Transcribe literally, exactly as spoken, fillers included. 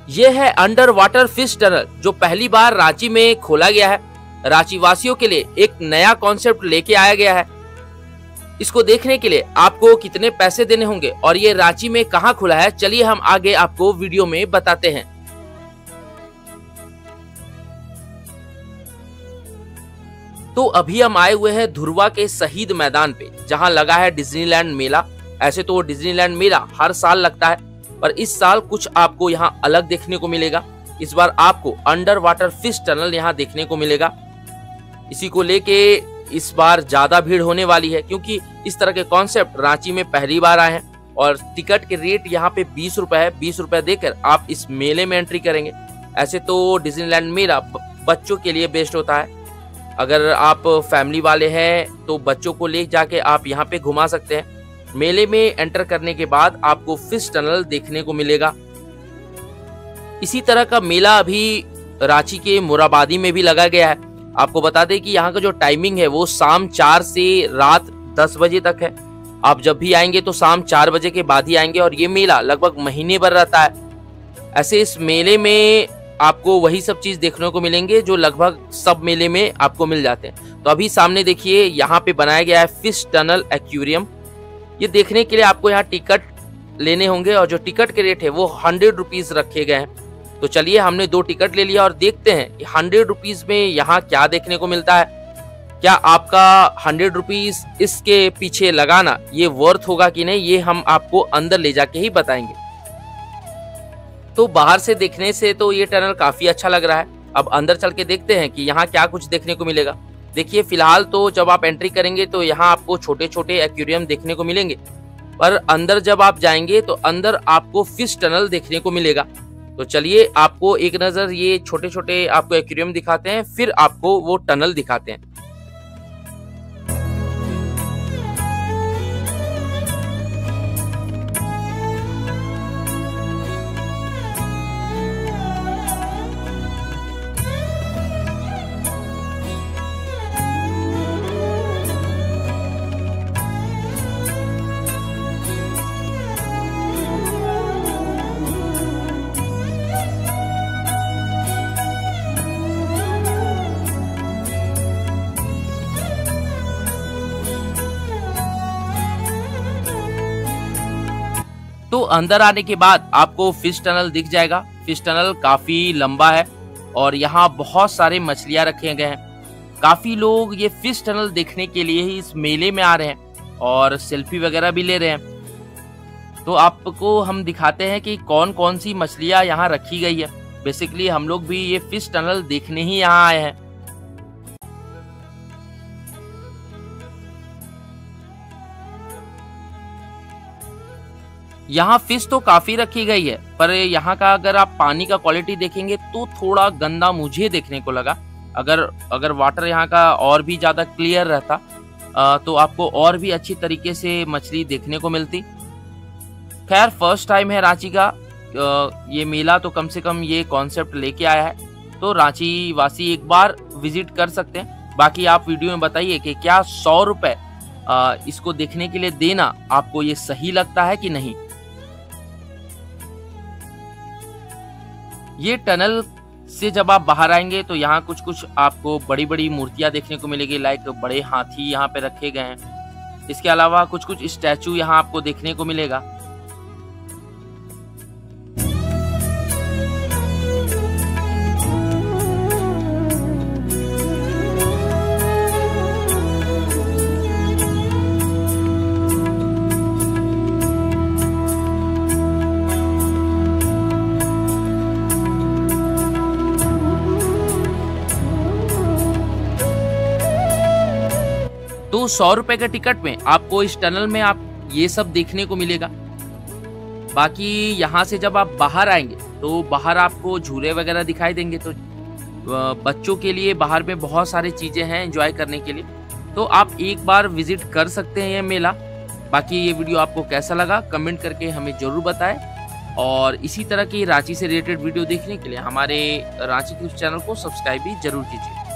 ये है under water fish tunnel जो पहली बार रांची में खोला गया है। रांची वासियों के लिए एक नया कॉन्सेप्ट लेके आया गया है। इसको देखने के लिए आपको कितने पैसे देने होंगे और ये रांची में कहां खुला है, चलिए हम आगे आपको वीडियो में बताते हैं। तो अभी हम आए हुए हैं धुर्वा के शहीद मैदान पे, जहां लगा है डिज्नीलैंड मेला। ऐसे तो डिज्नीलैंड मेला हर साल लगता है, पर इस साल कुछ आपको यहां अलग देखने को मिलेगा। इस बार आपको अंडर वाटर फिश टनल यहां देखने को मिलेगा। इसी को लेके इस बार ज्यादा भीड़ होने वाली है, क्योंकि इस तरह के कॉन्सेप्ट रांची में पहली बार आए हैं। और टिकट के रेट यहाँ पे बीस रुपए है। बीस रुपए देकर आप इस मेले में एंट्री करेंगे। ऐसे तो डिज्नीलैंड मेला बच्चों के लिए बेस्ट होता है। अगर आप फैमिली वाले हैं तो बच्चों को ले जाके आप यहाँ पे घुमा सकते हैं। मेले में एंटर करने के बाद आपको फिश टनल देखने को मिलेगा। इसी तरह का मेला अभी रांची के मोराबादी में भी लगा गया है। आपको बता दें कि यहाँ का जो टाइमिंग है वो शाम चार से रात दस बजे तक है। आप जब भी आएंगे तो शाम चार बजे के बाद ही आएंगे और ये मेला लगभग महीने भर रहता है। ऐसे इस मेले में आपको वही सब चीज देखने को मिलेंगे जो लगभग सब मेले में आपको मिल जाते हैं। तो अभी सामने देखिए यहाँ पे बनाया गया है फिश टनल एक्वेरियम। ये देखने के लिए आपको यहाँ टिकट लेने होंगे और जो टिकट के रेट है वो हंड्रेड रुपीज रखे गए हैं। तो चलिए हमने दो टिकट ले लिया और देखते हैं कि हंड्रेड रुपीज में यहाँ क्या देखने को मिलता है। क्या आपका हंड्रेड रुपीज इसके पीछे लगाना ये वर्थ होगा कि नहीं, ये हम आपको अंदर ले जाके ही बताएंगे। तो बाहर से देखने से तो ये टनल काफी अच्छा लग रहा है। अब अंदर चल के देखते हैं कि यहाँ क्या कुछ देखने को मिलेगा। देखिए फिलहाल तो जब आप एंट्री करेंगे तो यहाँ आपको छोटे छोटे एक्वेरियम देखने को मिलेंगे, पर अंदर जब आप जाएंगे तो अंदर आपको फिश टनल देखने को मिलेगा। तो चलिए आपको एक नजर ये छोटे छोटे आपको एक्वेरियम दिखाते हैं, फिर आपको वो टनल दिखाते हैं। तो अंदर आने के बाद आपको फिश टनल दिख जाएगा। फिश टनल काफी लंबा है और यहाँ बहुत सारे मछलियां रखे गए हैं। काफी लोग ये फिश टनल देखने के लिए ही इस मेले में आ रहे हैं और सेल्फी वगैरह भी ले रहे हैं। तो आपको हम दिखाते हैं कि कौन कौन सी मछलियां यहाँ रखी गई है। बेसिकली हम लोग भी ये फिश टनल देखने ही यहाँ आए हैं। यहाँ फिश तो काफी रखी गई है, पर यहाँ का अगर आप पानी का क्वालिटी देखेंगे तो थोड़ा गंदा मुझे देखने को लगा। अगर अगर वाटर यहाँ का और भी ज्यादा क्लियर रहता तो आपको और भी अच्छी तरीके से मछली देखने को मिलती। खैर फर्स्ट टाइम है रांची का ये मेला, तो कम से कम ये कॉन्सेप्ट लेके आया है, तो रांची वासी एक बार विजिट कर सकते हैं। बाकी आप वीडियो में बताइए कि क्या सौ रुपए इसको देखने के लिए देना आपको ये सही लगता है कि नहीं। ये टनल से जब आप बाहर आएंगे तो यहाँ कुछ कुछ आपको बड़ी बड़ी मूर्तियां देखने को मिलेगी, लाइक बड़े हाथी यहाँ पे रखे गए हैं। इसके अलावा कुछ कुछ स्टैचू यहाँ आपको देखने को मिलेगा। तो सौ रुपए के टिकट में आपको इस टनल में आप ये सब देखने को मिलेगा। बाकी यहाँ से जब आप बाहर आएंगे तो बाहर आपको झूले वगैरह दिखाई देंगे। तो बच्चों के लिए बाहर में बहुत सारी चीजें हैं एंजॉय करने के लिए, तो आप एक बार विजिट कर सकते हैं ये मेला। बाकी ये वीडियो आपको कैसा लगा कमेंट करके हमें जरूर बताएं, और इसी तरह की रांची से रिलेटेड वीडियो देखने के लिए हमारे रांची क्लिप्स चैनल को सब्सक्राइब भी जरूर कीजिए।